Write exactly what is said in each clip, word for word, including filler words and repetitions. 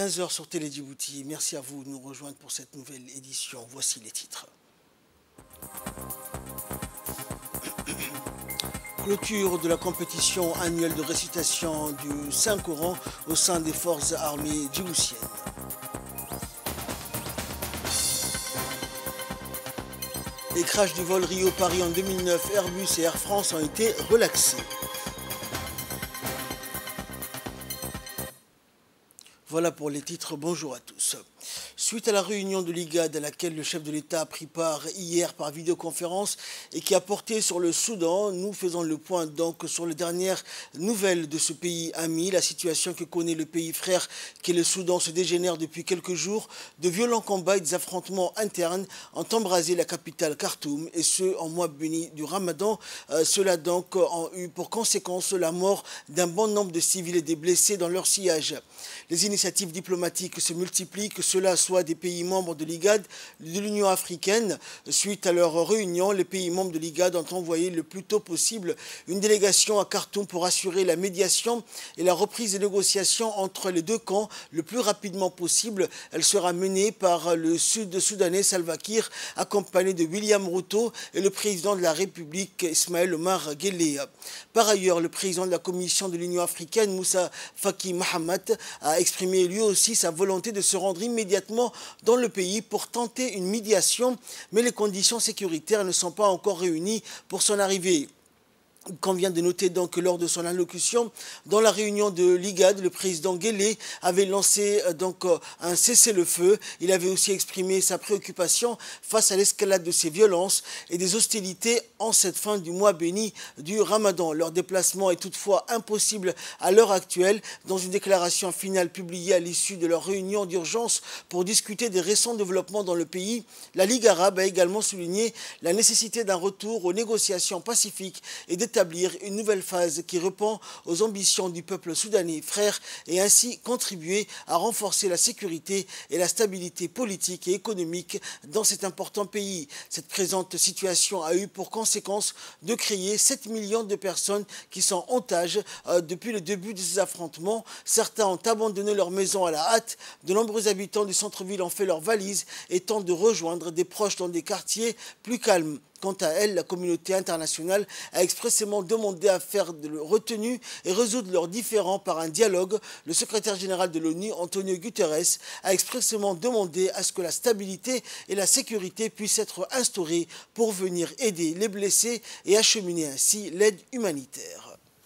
quinze heures sur Télé Djibouti. Merci à vous de nous rejoindre pour cette nouvelle édition. Voici les titres. Clôture de la compétition annuelle de récitation du Saint-Coran au sein des forces armées djiboutiennes. Les crashs du vol Rio-Paris en deux mille neuf, Airbus et Air France ont été relaxés. Voilà pour les titres, bonjour à tous. Suite à la réunion de l'I G A D à laquelle le chef de l'État a pris part hier par vidéoconférence et qui a porté sur le Soudan, nous faisons le point donc sur les dernières nouvelles de ce pays ami. La situation que connaît le pays frère qui est le Soudan se dégénère depuis quelques jours. De violents combats et des affrontements internes ont embrasé la capitale Khartoum et ce en mois béni du Ramadan. Euh, cela donc a eu pour conséquence la mort d'un bon nombre de civils et des blessés dans leur sillage. Les initiatives diplomatiques se multiplient, que cela soit des pays membres de l'I G A D, de l'Union africaine. Suite à leur réunion, les pays membres de l'I G A D ont envoyé le plus tôt possible une délégation à Khartoum pour assurer la médiation et la reprise des négociations entre les deux camps le plus rapidement possible. Elle sera menée par le Sud-Soudanais Salva Kiir, accompagné de William Ruto et le président de la République Ismaël Omar Guelleh. Par ailleurs, le président de la Commission de l'Union africaine, Moussa Faki Mahamat, a exprimé lui aussi sa volonté de se rendre immédiatement dans le pays pour tenter une médiation, mais les conditions sécuritaires ne sont pas encore réunies pour son arrivée. Il convient de noter donc que lors de son allocution, dans la réunion de l'I G A D, le président Guelleh avait lancé donc un cessez-le-feu. Il avait aussi exprimé sa préoccupation face à l'escalade de ces violences et des hostilités en cette fin du mois béni du Ramadan. Leur déplacement est toutefois impossible à l'heure actuelle. Dans une déclaration finale publiée à l'issue de leur réunion d'urgence pour discuter des récents développements dans le pays, la Ligue arabe a également souligné la nécessité d'un retour aux négociations pacifiques et des établir une nouvelle phase qui répond aux ambitions du peuple soudanais frère et ainsi contribuer à renforcer la sécurité et la stabilité politique et économique dans cet important pays. Cette présente situation a eu pour conséquence de créer sept millions de personnes qui sont otages euh, depuis le début de ces affrontements. Certains ont abandonné leur maison à la hâte. De nombreux habitants du centre-ville ont fait leurs valises et tentent de rejoindre des proches dans des quartiers plus calmes. Quant à elle, la communauté internationale a expressément demandé à faire de retenue et résoudre leurs différends par un dialogue. Le secrétaire général de l'ONU, Antonio Guterres, a expressément demandé à ce que la stabilité et la sécurité puissent être instaurées pour venir aider les blessés et acheminer ainsi l'aide humanitaire.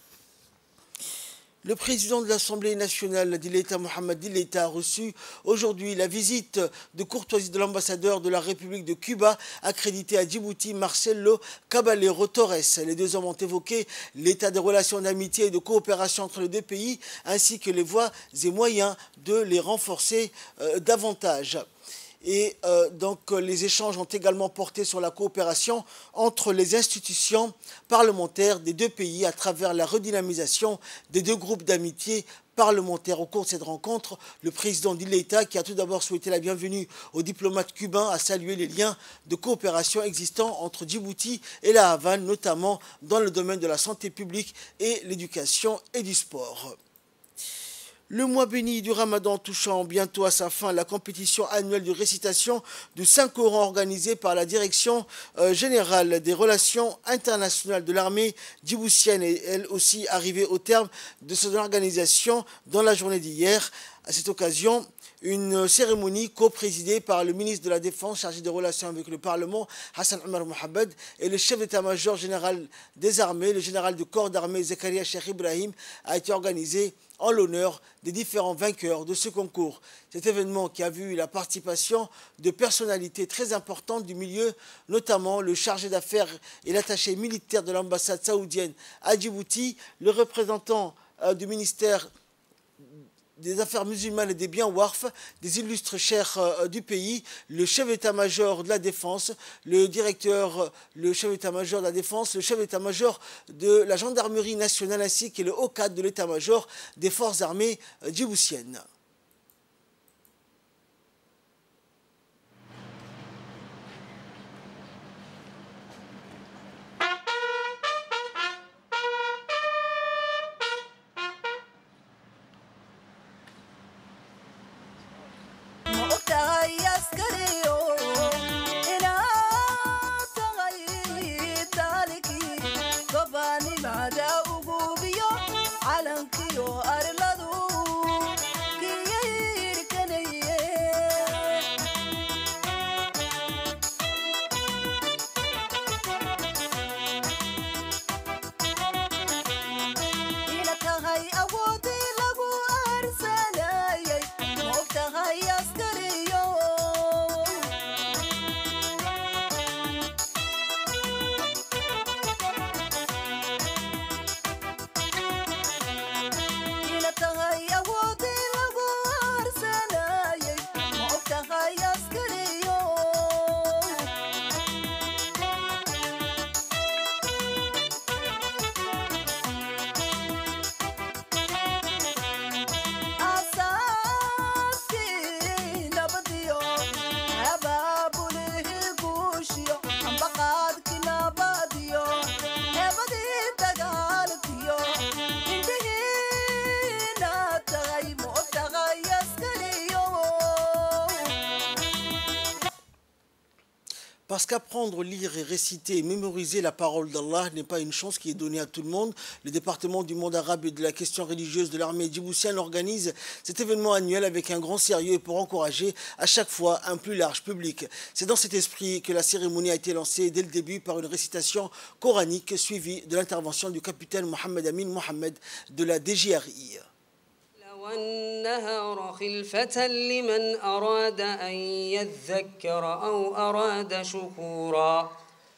Le président de l'Assemblée nationale Dileita Mohamed Dileita a reçu aujourd'hui la visite de courtoisie de l'ambassadeur de la République de Cuba accrédité à Djibouti, Marcelo Caballero Torres. Les deux hommes ont évoqué l'état des relations d'amitié et de coopération entre les deux pays ainsi que les voies et moyens de les renforcer euh, davantage. Et euh, donc les échanges ont également porté sur la coopération entre les institutions parlementaires des deux pays à travers la redynamisation des deux groupes d'amitié parlementaires. Au cours de cette rencontre, le président Dileita, qui a tout d'abord souhaité la bienvenue aux diplomates cubains, a salué les liens de coopération existants entre Djibouti et la Havane, notamment dans le domaine de la santé publique et l'éducation et du sport. Le mois béni du Ramadan touchant bientôt à sa fin, la compétition annuelle de récitation du Saint-Coran organisée par la Direction euh, générale des relations internationales de l'armée djiboutienne est elle aussi arrivée au terme de son organisation dans la journée d'hier. À cette occasion, une cérémonie co-présidée par le ministre de la Défense chargé des relations avec le Parlement, Hassan Omar Mohamed, et le chef d'état-major général des armées, le général de corps d'armée Zakaria Cheikh Ibrahim, a été organisée en l'honneur des différents vainqueurs de ce concours. Cet événement qui a vu la participation de personnalités très importantes du milieu, notamment le chargé d'affaires et l'attaché militaire de l'ambassade saoudienne à Djibouti, le représentant euh, du ministère des affaires musulmanes et des biens Warf, des illustres cheikhs euh, du pays, le chef d'état-major de la défense, le directeur, le chef d'état-major de la défense, le chef d'état-major de la gendarmerie nationale ainsi que le haut cadre de l'état-major des forces armées euh, djiboutiennes. Parce qu'apprendre, lire et réciter et mémoriser la parole d'Allah n'est pas une chance qui est donnée à tout le monde. Le département du monde arabe et de la question religieuse de l'armée djiboutienne organise cet événement annuel avec un grand sérieux et pour encourager à chaque fois un plus large public. C'est dans cet esprit que la cérémonie a été lancée dès le début par une récitation coranique suivie de l'intervention du capitaine Mohamed Amin Mohamed de la D J R I. والنهار خلفة لمن أراد أن يذكر أو أراد شكورا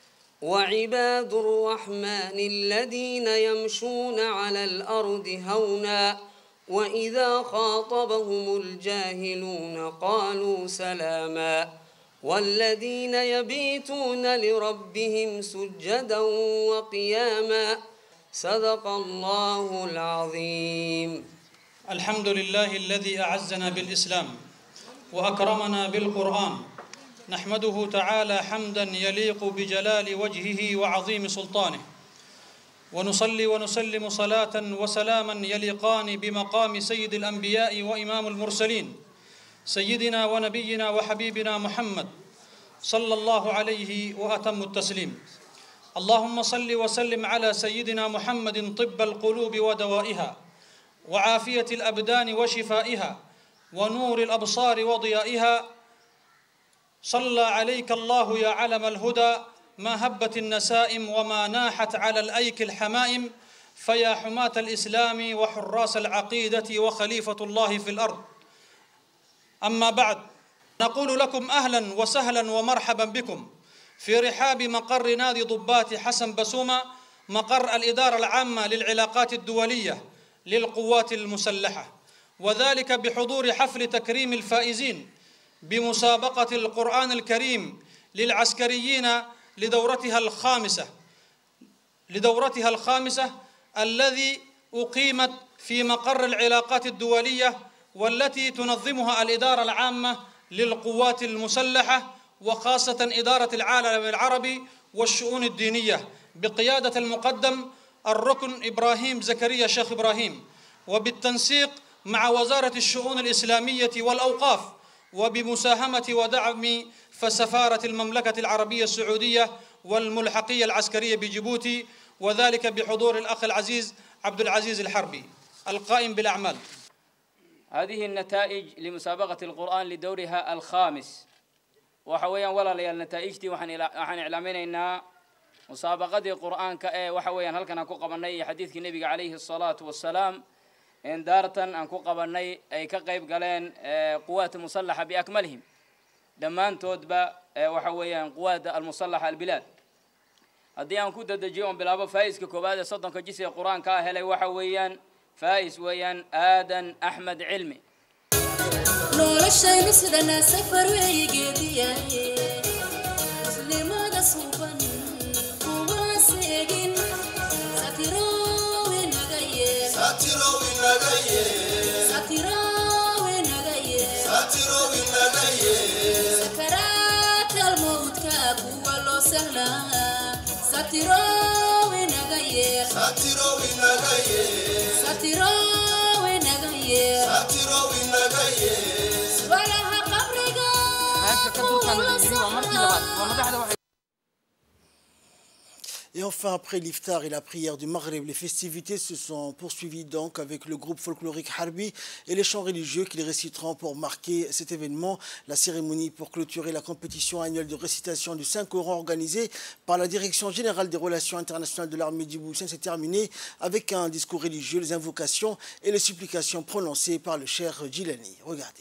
وعباد الرحمن الذين يمشون على الأرض هونا وإذا خاطبهم الجاهلون قالوا سلاما والذين يبيتون لربهم سجدا وقياما صدق الله العظيم. الحمد لله الذي أعزنا بالإسلام وأكرمنا بالقرآن نحمده تعالى حمدا يليق بجلال وجهه وعظيم سلطانه ونصلي ونسلم صلاة وسلاما يليقان بمقام سيد الأنبياء وإمام المرسلين سيدنا ونبينا وحبيبنا محمد صلى الله عليه وأتم التسليم. اللهم صل وسلم على سيدنا محمد طب القلوب ودوائها وعافية الأبدان وشفائها ونور الأبصار وضيائها. صلى عليك الله يا علم الهدى ما هبت النسائم وما ناحت على الأيك الحمائم فيا حماة الإسلام وحراس العقيدة وخليفة الله في الأرض. أما بعد نقول لكم أهلا وسهلا ومرحبا بكم في رحاب مقر نادي ضباط حسن بسومة مقر الإدارة العامة للعلاقات الدولية للقوات المسلحة وذلك بحضور حفل تكريم الفائزين بمسابقة القرآن الكريم للعسكريين لدورتها الخامسة لدورتها الخامسة الذي أقيمت في مقر العلاقات الدولية والتي تنظمها الإدارة العامة للقوات المسلحة وخاصة إدارة العالم العربي والشؤون الدينية بقيادة المقدم الركن إبراهيم زكريا شيخ إبراهيم وبالتنسيق مع وزارة الشؤون الإسلامية والأوقاف وبمساهمة ودعم فسفارة المملكة العربية السعودية والملحقية العسكرية بجيبوتي وذلك بحضور الأخ العزيز عبد العزيز الحربي القائم بالأعمال. هذه النتائج لمسابقة القرآن لدورها الخامس وحويا ولا لي النتائج دي وحن إعلامين إنها مسابقة القرآن كأي وحويا هل كان كوكب النبي حديث النبي عليه الصلاة والسلام إن دارة أن كوكب النبي أي كقيب قالين قوات مسلحة بأكملهم دمان تودبا وحويا قوات المسلحة البلاد هدي أن كنت دجيهم بلابا فايز ككوبادة صدق كجيسي القرآن كاهلي وحويا فايز ويان آدن أحمد علمي نور الشيء مسلنا سفر ويجديا مسلم هذا صوبا واسقين ساتيرو ونغايه ساتيرو ونغايه ساتيرو ونغايه ساتيرو ونغايه سكرات الموت كابو ولو سهلا ساتيرو ونغايه ساتيرو ونغايه ساتيرو ونغايه ساتيرو ونغايه ولا قبرك Et enfin, après l'iftar et la prière du Maghreb, les festivités se sont poursuivies donc avec le groupe folklorique Harbi et les chants religieux qu'ils réciteront pour marquer cet événement. La cérémonie pour clôturer la compétition annuelle de récitation du Saint-Coran organisée par la Direction générale des relations internationales de l'armée djiboutienne s'est terminée avec un discours religieux, les invocations et les supplications prononcées par le cher Djilani. Regardez.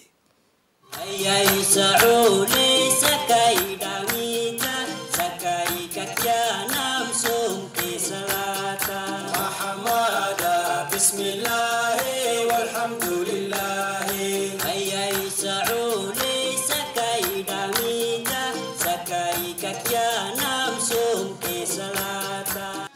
بسم الله والحمد لله هيا يسعوا لي سكاي داميتا سكاي كاكيا نامسون كي سلاتا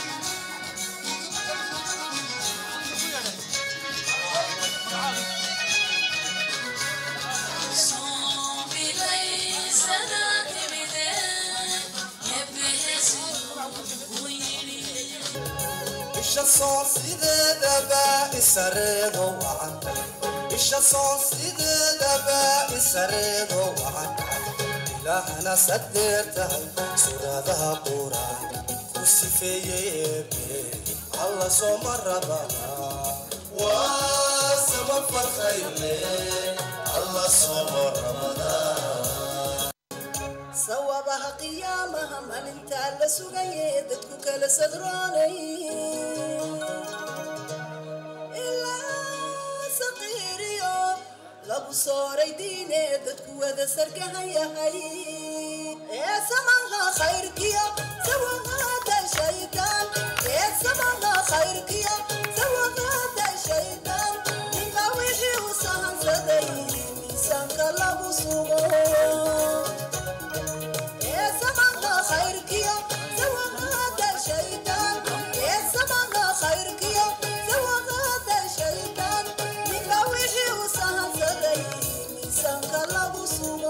الشصون سيدة دبا السرد وعن الشصون سيدة دبا السرد وعن ilaahana sadeertahay suuradaha quraan ku sifeeyey alla sooma rabana waa samafal khayrle alla sooma rabana sawabaha qiyaamaha maalinta la sugayay dadku kala sadroonay lagu sooray diine dadku wada sargahan yahay ee samaha khayrkiya sawaqada shaytaan ee samaha khayrkiya sawaqada shaytaan ninka wixii u sahansaday miisaanka lagu sugo ee samaha khayrkiya sawaqada shaytaan ee samaha khayrkiya sawaqada shaytaan ninka wixii u sahansaday miisaanka lagu sugo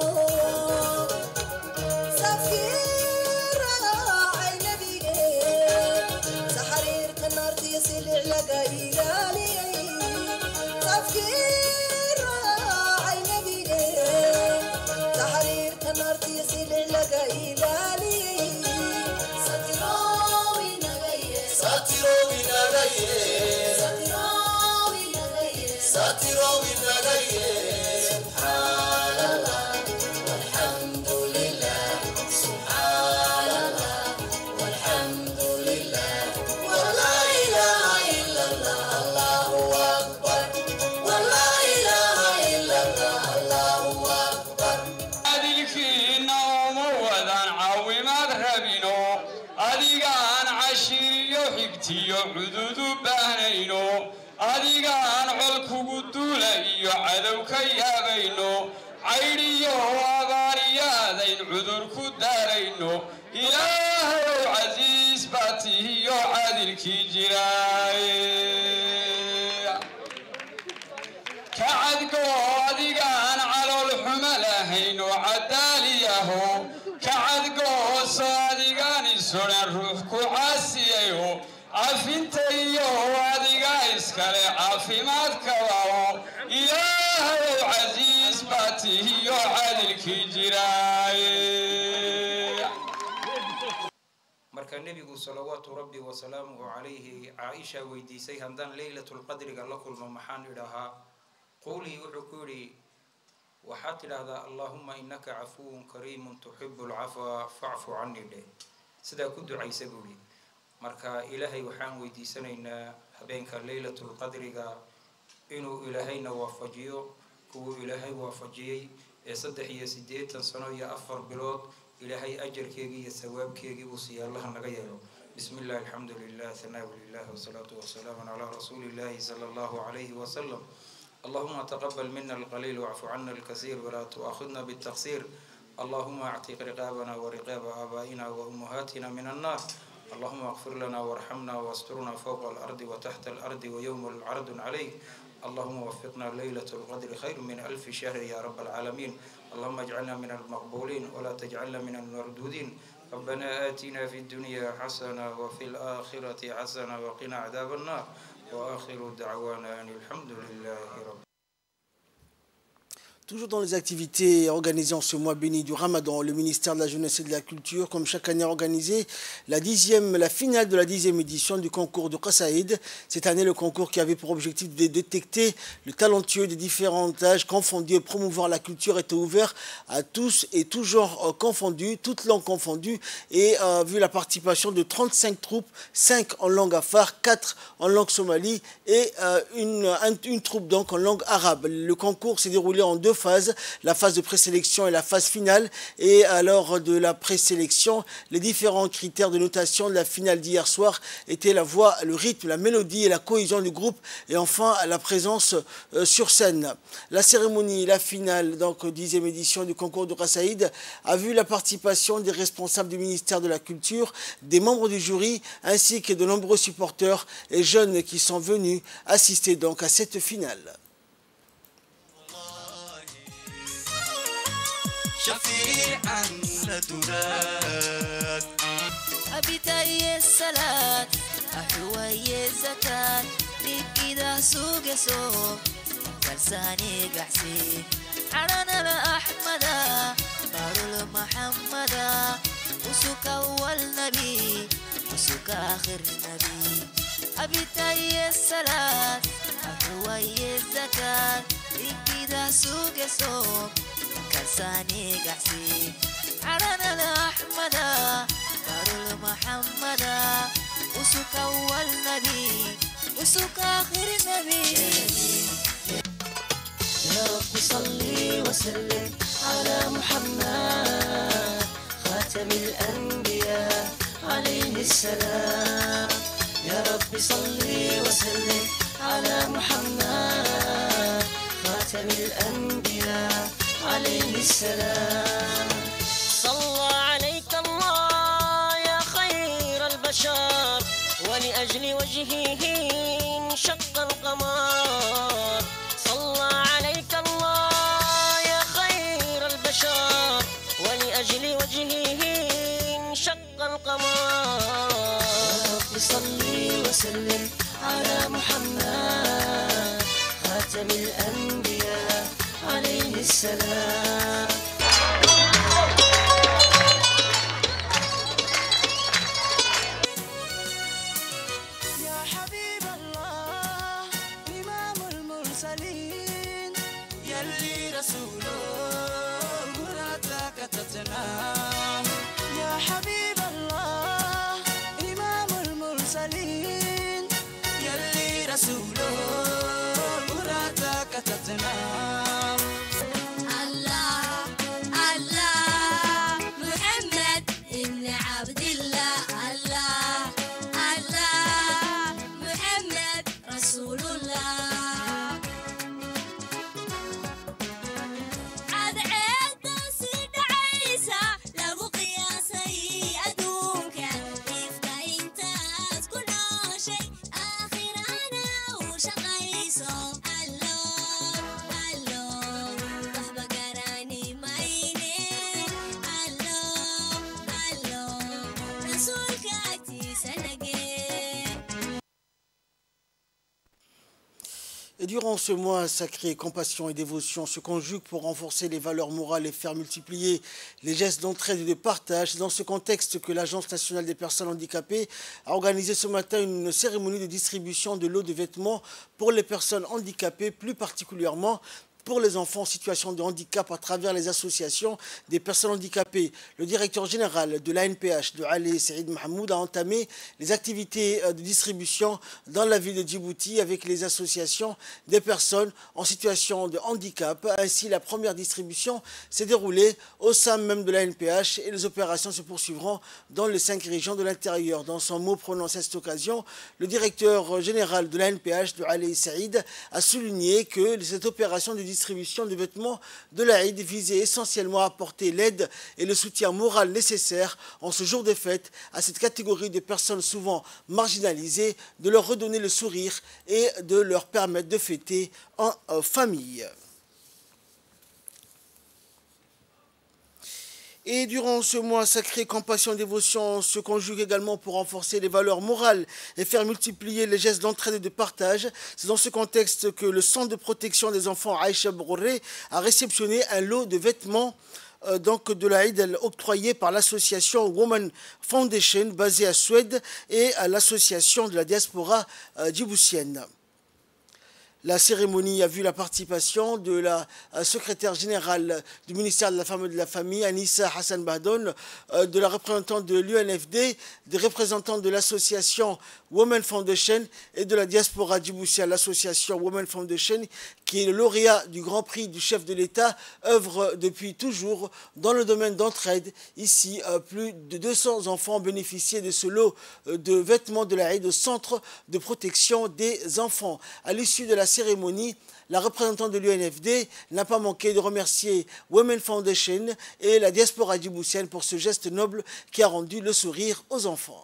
safira ay nabige saxariirka naartiya silic laga ilaaliyay safira ay nabige saxariirka naartiya silic laga ilaaliyay satiroowi nagaye satiroowi nagaye satiroowi nagaye satiroowi nagaye cududu baahnayno adigaan col kugu duulayo cadow ka yaabayno caydhiyo abaariyaadayn cudur ku daarayno ilaahayow casiis baa tihiyo caadilkii jiraaye ka cadgo adigaan calool xuma lahayno cadaaliyaho ka cadgooso adigaan isuran ruux ku caasiyayo عافينت ايوه واديقا اسكالي عافيمات كواو إلهي عزيز باتي هيو عادلك جراي مركا النبي صلوات ربي وسلامه عليه عائشة ويديسي هندان ليلة القدر قال لكم المحان لها قولي وحكولي وحاتي لهذا اللهم إنك عفو كريم تحب العفو فاعف عني له سيدا كدو عيسى قولي marka ilaahay waxaan weydiisanaynaa habeenka laylatul qadriga inuu ilaahayna waafajiyo kuwa ilaahay waafajiyay ee saddex iyo siddeetan sano iyo afar bilood ilaahay ajarkeegi iyo sawaabkeegi uu siyaalaha naga yeelo bismillaah alxamdulillaah thanaa lillaah wasalaatu wasalaamu calaa rasuulillaahi sala allahu calayhi wasalam allahuma taqabbal mina alqaliil wacfu cana alkasiir walaa tu'aakhidna bitaqsiir allahuma actiq riqaabana wa riqaaba aabaa'ina wa ummahatina min annaar اللهم اغفر لنا وارحمنا واسترنا فوق الأرض وتحت الأرض ويوم العرض عليك اللهم وفقنا ليلة القدر خير من ألف شهر يا رب العالمين اللهم اجعلنا من المقبولين ولا تجعلنا من المردودين ربنا آتنا في الدنيا حسنة وفي الآخرة حسنة وقنا عذاب النار وآخر دعوانا أن الحمد لله رب. Toujours dans les activités organisées en ce mois béni du Ramadan, le ministère de la Jeunesse et de la Culture, comme chaque année, a organisé la dixième, la finale de la dixième édition du concours de Qassaïd. Cette année, le concours qui avait pour objectif de détecter le talentueux des différents âges confondus et promouvoir la culture était ouvert à tous et tous genres confondus, toutes langues confondues, et euh, vu la participation de trente-cinq troupes, cinq en langue afar, quatre en langue somalie et euh, une, un, une troupe donc en langue arabe. Le concours s'est déroulé en deux phases, la phase de présélection et la phase finale. Et à l'heure de la présélection, les différents critères de notation de la finale d'hier soir étaient la voix, le rythme, la mélodie et la cohésion du groupe, et enfin la présence euh, sur scène. La cérémonie, la finale, donc dixième édition du concours de Qassaïd, a vu la participation des responsables du ministère de la Culture, des membres du jury, ainsi que de nombreux supporters et jeunes qui sont venus assister donc à cette finale. شفيعا لدراك أبتاي الصلاة أحوي الزكاة لكذا سوق سوق فلساني قحسي عرنا الأحمد بارو المحل وسك آخر نبي أبي تاي الصلاة أهوي الزكاة إكيدا سوق سوق كساني قحسي عرنا الأحمدا دار المحمدا وسك أول نبي وسك آخر نبي يا رب صلي وسلم على محمد خاتم الأنبياء عليه السلام يا رب صلي وسلم على محمد خاتم الأنبياء عليه السلام صلى عليك الله يا خير البشر ولأجل وجهه انشق القمر صلى عليك الله يا خير البشر ولأجل وجهه انشق القمر يا رب صلي وسلم على محمد خاتم الأنبياء عليه السلام يا حبيب الله إمام المرسلين يلي رسوله مرادك تتنام يا حبيب الله إمام المرسلين يلي رسوله مرادك تتنام الله الله محمد ابن عبد الله الله الله محمد رسول الله عاد عيد سيد عيسى لو قياسي أدوك إفتا إنت كل شيء آخر أنا وشقيسو الله الله وحبة قراني مايني الله الله رسولك أتي سنقي Et durant ce mois sacré, compassion et dévotion se conjuguent pour renforcer les valeurs morales et faire multiplier les gestes d'entraide et de partage. C'est dans ce contexte que l'Agence nationale des personnes handicapées a organisé ce matin une cérémonie de distribution de lots de vêtements pour les personnes handicapées, plus particulièrement pour les enfants en situation de handicap à travers les associations des personnes handicapées. Le directeur général de l'A N P H de Ali Saïd Mahmoud a entamé les activités de distribution dans la ville de Djibouti avec les associations des personnes en situation de handicap. Ainsi, la première distribution s'est déroulée au sein même de l'A N P H et les opérations se poursuivront dans les cinq régions de l'intérieur. Dans son mot prononcé à cette occasion, le directeur général de l'A N P H de Ali Saïd a souligné que cette opération de distribution distribution de vêtements de l'Aïd visait essentiellement à apporter l'aide et le soutien moral nécessaire en ce jour de fête à cette catégorie de personnes souvent marginalisées, de leur redonner le sourire et de leur permettre de fêter en famille. Et durant ce mois sacré, compassion et dévotion se conjuguent également pour renforcer les valeurs morales et faire multiplier les gestes d'entraide et de partage. C'est dans ce contexte que le Centre de protection des enfants Aïcha Bourré a réceptionné un lot de vêtements euh, donc de l'Aïd octroyé par l'association Women Foundation basée à Suède et à l'association de la diaspora euh, djiboutienne. La cérémonie a vu la participation de la secrétaire générale du ministère de la Femme et de la Famille, Anissa Hassan Bahdon, de la représentante de l'U N F D, des représentants de l'association Women Foundation et de la diaspora djiboutienne. L'association Women Foundation, qui est le lauréat du Grand Prix du chef de l'État, œuvre depuis toujours dans le domaine d'entraide. Ici, plus de deux cents enfants ont bénéficié de ce lot de vêtements de l'Aïd au Centre de protection des enfants. À l'issue de la cérémonie, la représentante de l'U N F D n'a pas manqué de remercier Women Foundation et la diaspora djiboutienne pour ce geste noble qui a rendu le sourire aux enfants.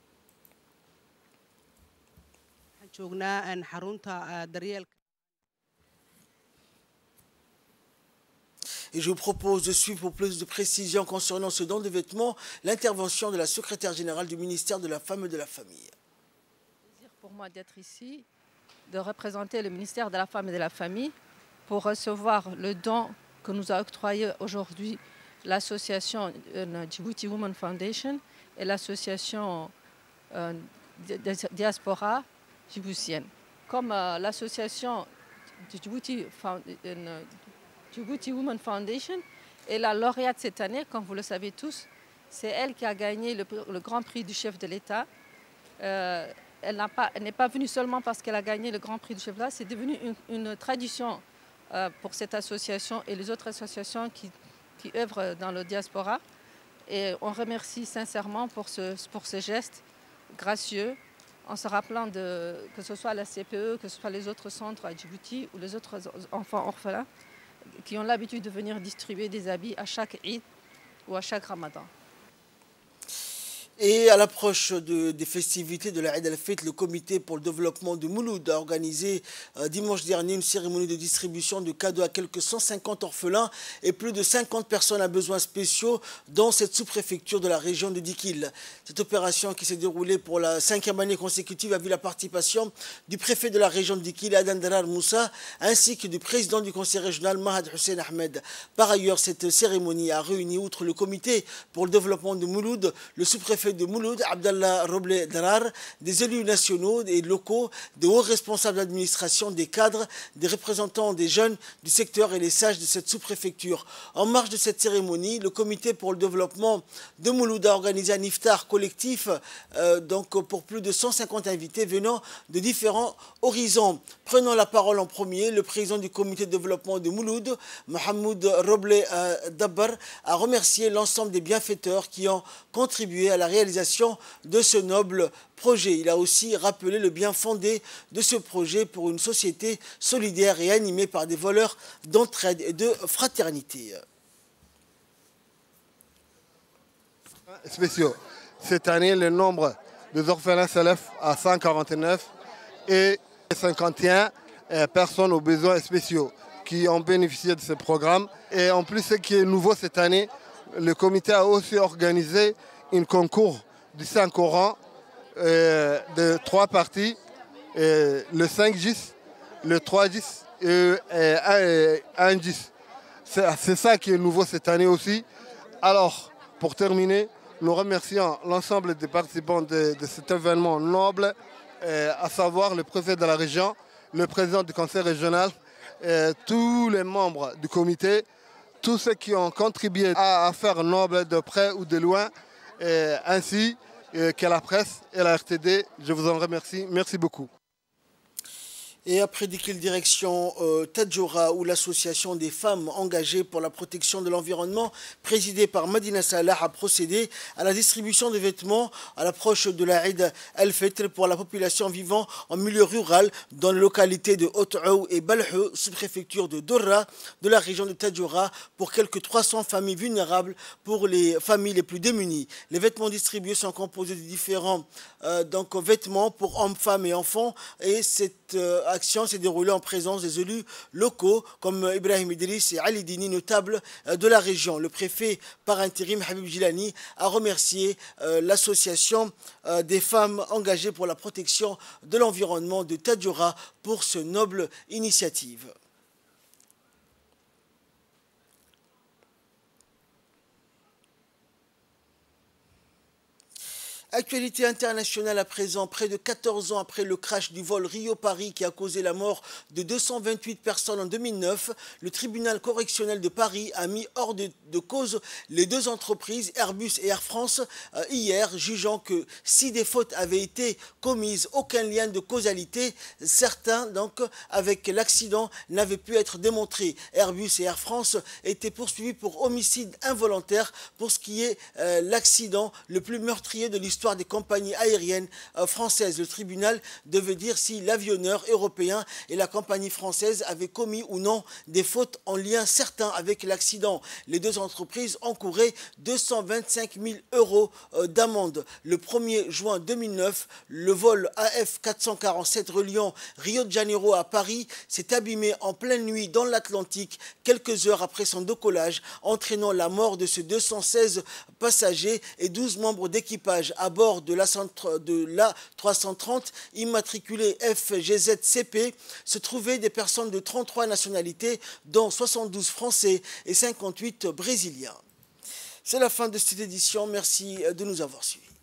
Et je vous propose de suivre pour plus de précisions concernant ce don de vêtements l'intervention de la secrétaire générale du ministère de la Femme et de la Famille. C'est un plaisir pour moi d'être ici, de représenter le ministère de la Femme et de la Famille pour recevoir le don que nous a octroyé aujourd'hui l'association Djibouti Women Foundation et l'association euh, di- di- diaspora djiboutienne. Comme euh, l'association Djibouti, Found- euh, Djibouti Women Foundation est la lauréate cette année, comme vous le savez tous. C'est elle qui a gagné le, pr- le grand prix du chef de l'État. Euh, elle n'a pas- elle n'est pas venue seulement parce qu'elle a gagné le grand prix du chef de l'État, c'est devenu une, une tradition euh, pour cette association et les autres associations qui, qui œuvrent dans le diaspora. Et on remercie sincèrement pour ce, pour ce geste gracieux, en se rappelant de, que ce soit la C P E, que ce soit les autres centres à Djibouti ou les autres enfants orphelins qui ont l'habitude de venir distribuer des habits à chaque Eid ou à chaque Ramadan. Et à l'approche de, des festivités de la Eid al-Fitr, le comité pour le développement de Mouloud a organisé euh, dimanche dernier une cérémonie de distribution de cadeaux à quelques cent cinquante orphelins et plus de cinquante personnes à besoins spéciaux dans cette sous-préfecture de la région de Dikil. Cette opération qui s'est déroulée pour la cinquième année consécutive a vu la participation du préfet de la région de Dikil, Adan Darar Moussa, ainsi que du président du conseil régional, Mahad Hussein Ahmed. Par ailleurs, cette cérémonie a réuni, outre le comité pour le développement de Mouloud, le sous-préfet de Mouloud, Abdallah Roble Darar, des élus nationaux et locaux, des hauts responsables d'administration, des cadres, des représentants des jeunes du secteur et les sages de cette sous-préfecture. En marge de cette cérémonie, le comité pour le développement de Mouloud a organisé un iftar collectif euh, donc pour plus de cent cinquante invités venant de différents horizons. Prenant la parole en premier, le président du comité de développement de Mouloud, Mohamed Roble euh, Dabbar, a remercié l'ensemble des bienfaiteurs qui ont contribué à la réalisation de ce noble projet. Il a aussi rappelé le bien fondé de ce projet pour une société solidaire et animée par des valeurs d'entraide et de fraternité. Spéciaux. Cette année, le nombre des orphelins s'élève à cent quarante-neuf et cinquante et un euh, personnes aux besoins spéciaux qui ont bénéficié de ce programme. Et en plus, ce qui est nouveau cette année, le comité a aussi organisé un concours du Saint-Coran euh, de trois parties, euh, le cinq dix, le trois dix et, et un dix. C'est ça qui est nouveau cette année aussi. Alors, pour terminer, nous remercions l'ensemble des participants de, de cet événement noble, euh, à savoir le préfet de la région, le président du conseil régional, euh, tous les membres du comité, tous ceux qui ont contribué à, à faire noble de près ou de loin, euh, ainsi euh, que la presse et la R T D. Je vous en remercie. Merci beaucoup. Et après Dikil, direction euh, Tadjoura, où l'association des femmes engagées pour la protection de l'environnement, présidée par Madina Salah, a procédé à la distribution de vêtements à l'approche de la Eid al-Fitr pour la population vivant en milieu rural dans les localités de Haute-Aou et Balhou, sous-préfecture de Dorra, de la région de Tadjoura, pour quelques trois cents familles vulnérables, pour les familles les plus démunies. Les vêtements distribués sont composés de différents euh, donc, vêtements pour hommes, femmes et enfants, et cette euh, action s'est déroulée en présence des élus locaux comme Ibrahim Idriss et Ali Dini, notables de la région. Le préfet par intérim, Habib Gilani, a remercié euh, l'association euh, des femmes engagées pour la protection de l'environnement de Tadjoura pour ce noble initiative. Actualité internationale à présent, près de quatorze ans après le crash du vol Rio-Paris qui a causé la mort de deux cent vingt-huit personnes en deux mille neuf, le tribunal correctionnel de Paris a mis hors de, de cause les deux entreprises, Airbus et Air France, euh, hier, jugeant que si des fautes avaient été commises, aucun lien de causalité, certains donc avec l'accident n'avaient pu être démontrés. Airbus et Air France étaient poursuivis pour homicide involontaire pour ce qui est euh, l'accident le plus meurtrier de l'histoire des compagnies aériennes euh, françaises. Le tribunal devait dire si l'avionneur européen et la compagnie française avaient commis ou non des fautes en lien certain avec l'accident. Les deux entreprises encouraient deux cent vingt-cinq mille euros euh, d'amende. Le premier juin deux mille neuf, le vol A F quatre cent quarante-sept reliant Rio de Janeiro à Paris s'est abîmé en pleine nuit dans l'Atlantique quelques heures après son décollage, entraînant la mort de ces deux cent seize passagers et douze membres d'équipage à bord de l'A trois cent trente immatriculé F G Z C P se trouvaient des personnes de trente-trois nationalités, dont soixante-douze Français et cinquante-huit Brésiliens. C'est la fin de cette édition. Merci de nous avoir suivis.